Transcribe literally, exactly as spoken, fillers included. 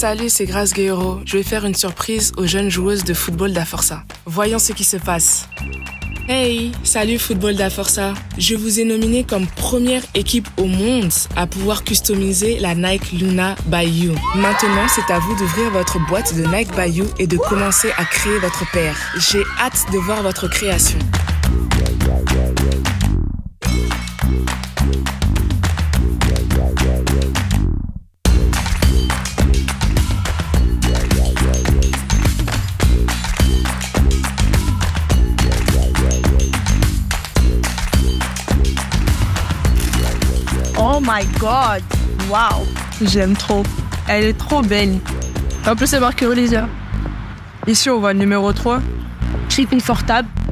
Salut, c'est Grace Guerrero. Je vais faire une surprise aux jeunes joueuses de football d'Aforsa. Voyons ce qui se passe. Hey, salut Football d'Aforsa. Je vous ai nominé comme première équipe au monde à pouvoir customiser la Nike Luna by You. Maintenant, c'est à vous d'ouvrir votre boîte de Nike by You et de commencer à créer votre paire. J'ai hâte de voir votre création. Oh my god! Wow! J'aime trop. Elle est trop belle. En plus, c'est marqué Olivia. Ici, on voit le numéro trois. Très confortable.